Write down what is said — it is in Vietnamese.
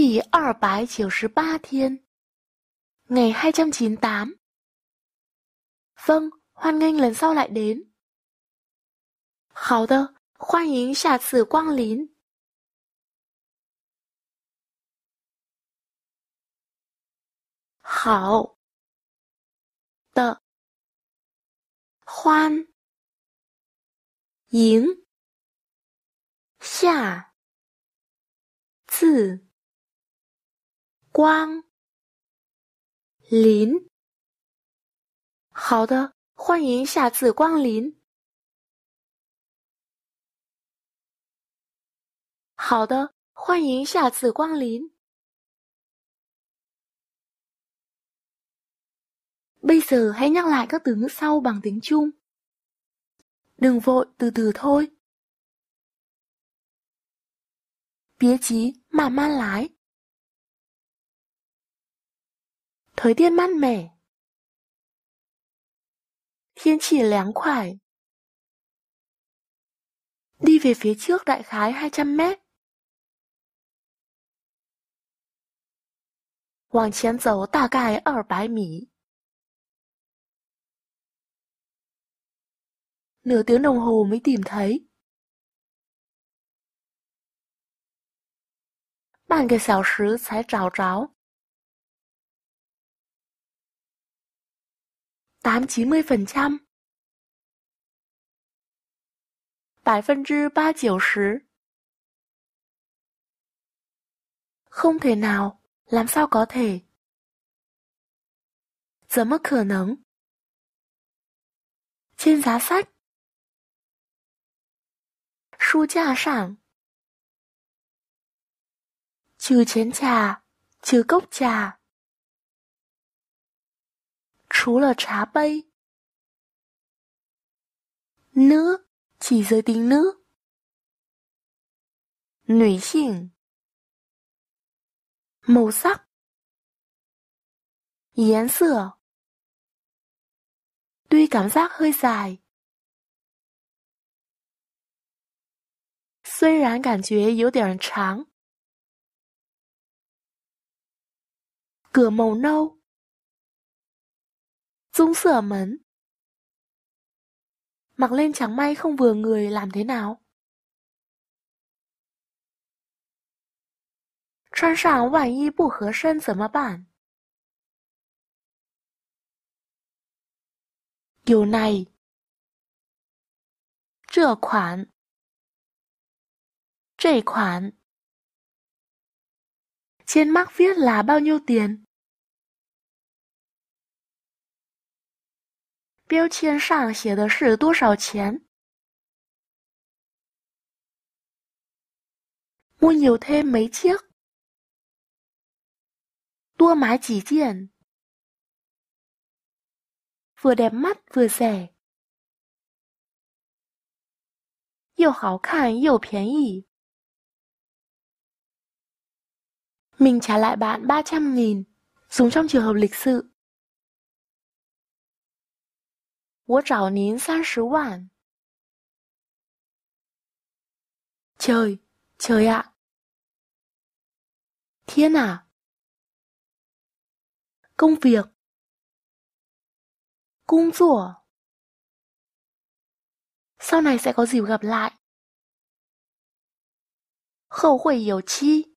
第298天, ngày 298. Vâng, hoan nghênh lần sau lại đến. 好的，欢迎下次光临。好的，欢迎下次光临。好的，欢迎下次光临。好的，欢迎下次光临。Bây giờ hãy nhắc lại các từ ngữ sau bằng tiếng Trung. Đừng vội, từ từ thôi. 别急，慢慢来。thời tiết mát mẻ. 天气凉快。đi về phía trước đại khái 200 mét. 往前走大概200米. Nửa tiếng đồng hồ mới tìm thấy. 半个小时才找着. 80-90%. 80-90%. Không thể nào, làm sao có thể. 怎么可能? Trên giá sách. 书架上. Trừ chén trà, trừ cốc trà. 除了茶杯. Nữ, chỉ giới tính nữ. 女性. Màu sắc. 颜色. Tuy cảm giác hơi dài. 虽然感觉有点长. Cửa màu nâu. 棕色门. Mặc lên chẳng may không vừa người làm thế nào? 穿上万一不合身怎么办? Kiểu này. 这款. 这款. Trên mác viết là bao nhiêu tiền? 标签上写的是多少钱? Mua nhiều thêm mấy chiếc. Tour买几件. Vừa đẹp mắt vừa rẻ. 又好看又便宜. Mình trả lại bạn 300.000, dùng trong trường hợp lịch sự. 我找您30万. Trời, trời ạ. Thiên à. Công việc. Công作. Sau này sẽ có dịp gặp lại. 后会有期.